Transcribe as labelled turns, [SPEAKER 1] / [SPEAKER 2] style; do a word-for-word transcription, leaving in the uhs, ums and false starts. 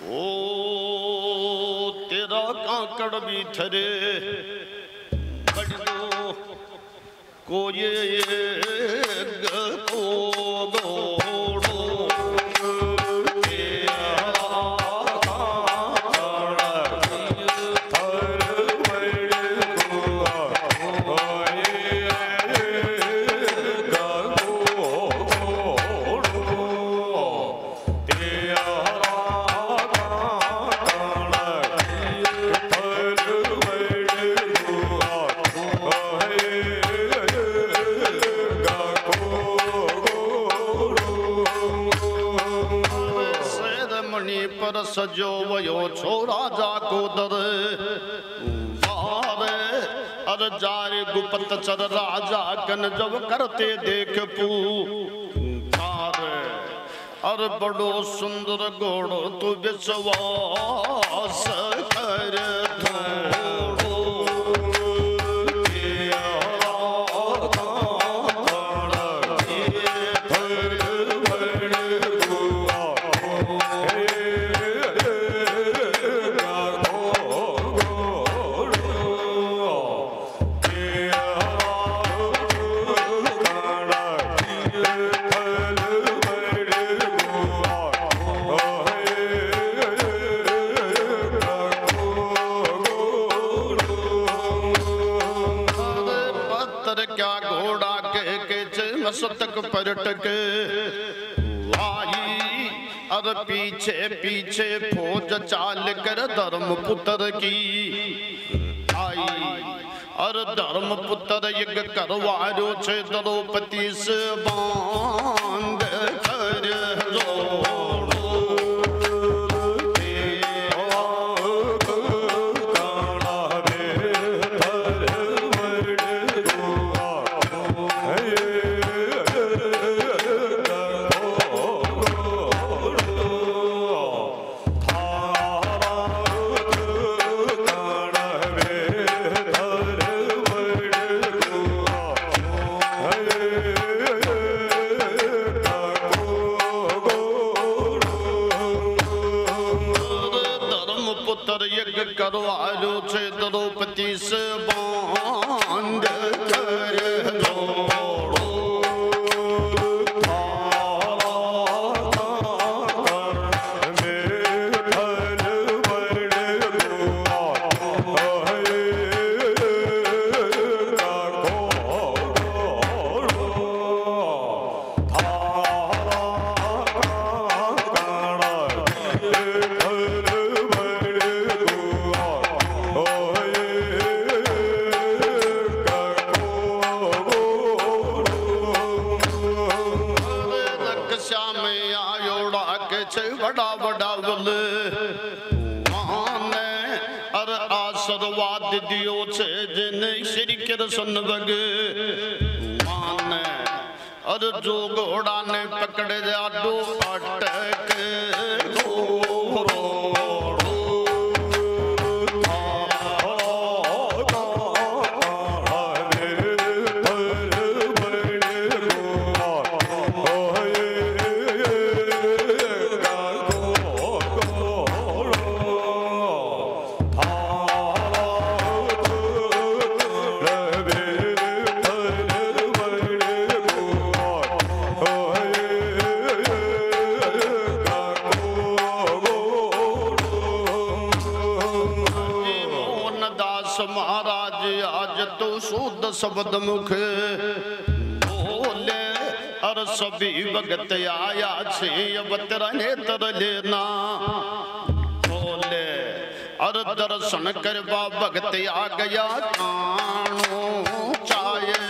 [SPEAKER 1] ओ तेरा काकड़ भी थरे बड़ो को ये को गोड़ो सजो वयो छोरा जाको दर अर जारे गुपत चर राजा कन जब करते देख पूर अर बड़ो सुंदर घोड़ो तू विश्वास कर तक परटक आई अर पीछे पीछे फौज चाल कर धर्म पुत्र की आई अर धर्म पुत्र यज्ञ करवारो छे द्रौपदी से बांध कर करवालो छे द्रौपदी से बांध कर बड़ा बड़ा बल महान अर आशीर्वाद दियो छे जिन श्री कृष्ण भगवान अर जो घोड़ा ने पकड़े जाडो अटक शब्द मुख बोले अर सभी भगत आया छे अब तेरा नेत्र लेना बोले अर दर्शन करवा भगत आ गया कानो चाहे